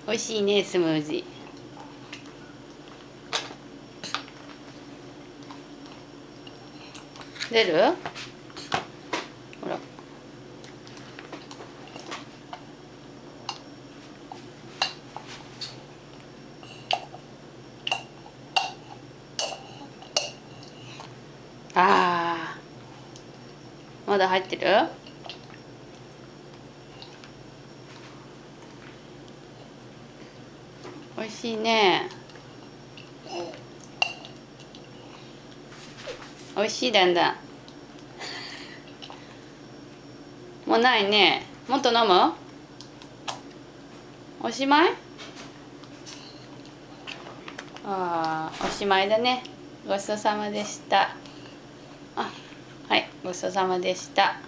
美味しいね、スムージー。出る？ほら。あー、まだ入ってる？美味しいね。美味しい、だんだん。もうないね。もっと飲む？おしまい？ああ、おしまいだね。ごちそうさまでした。あ、はい、ごちそうさまでした。